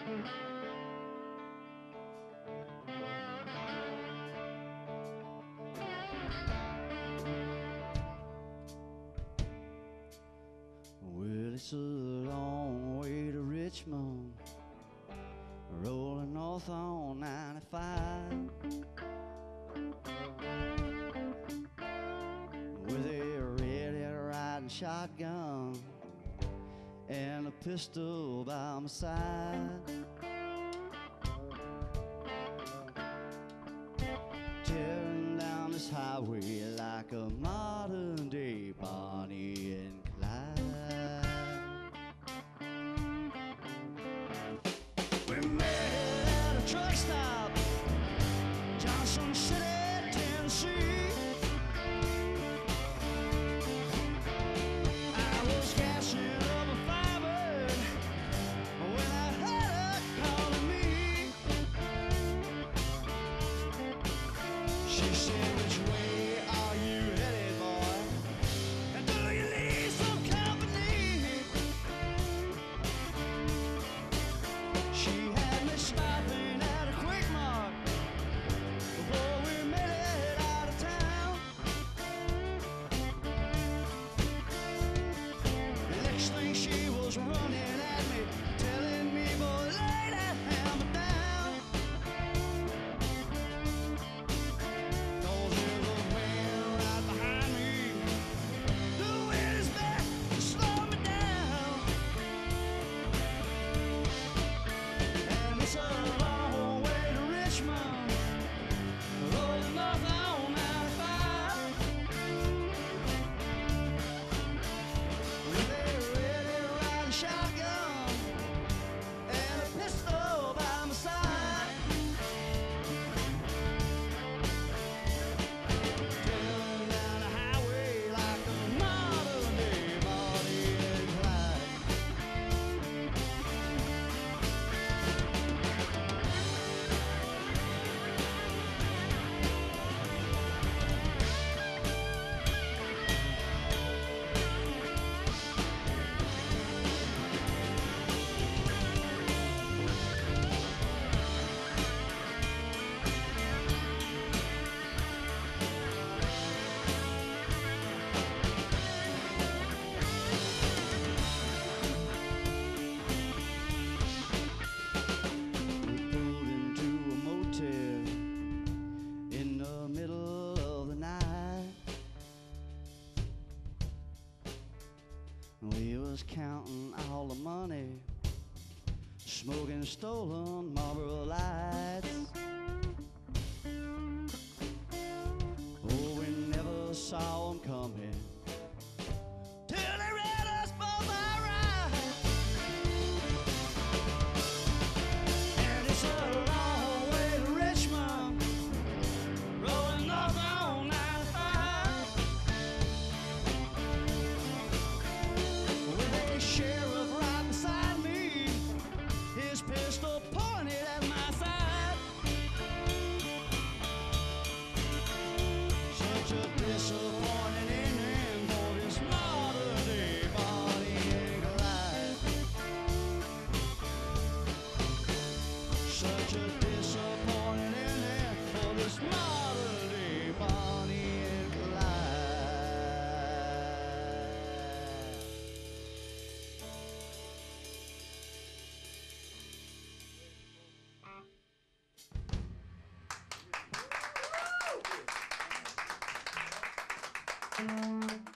Well, it's a long way to Richmond, rolling north on 95, with a red riding shotgun and a pistol by my side. Tearing down this highway like a modern day Bonnie and Clyde. We met at a truck stop, Johnson City, Tennessee. I was gassing up a Firebird when I heard her calling me. She said, "Which way are you headed, boy? And do you need some company?" She had me stopping at a Quick Mart before we made it out of town. The next thing she was running at me, telling me, "Boy, lay that hammer down." 'Cause there's a man right behind me doing his best to slow me down. And it's a long way to Richmond, rolling north on 95, with a ready riding shotgun and a pistol by my side. Tearing down the highway like a modern day Bonnie and Clyde. We pulled into a motel in the middle of the night. We was counting all the money, smoking stolen Marlboro Lights. Oh, we never saw 'em coming till they ran us both outright. And it's a long way to Richmond, rolling north on 95, with a sheriff right beside me, his pistol pointed at my side. Such a disappointing ending for this modern day Bonnie and Clyde. Such a disappointing ending for this modern day Bonnie and Clyde.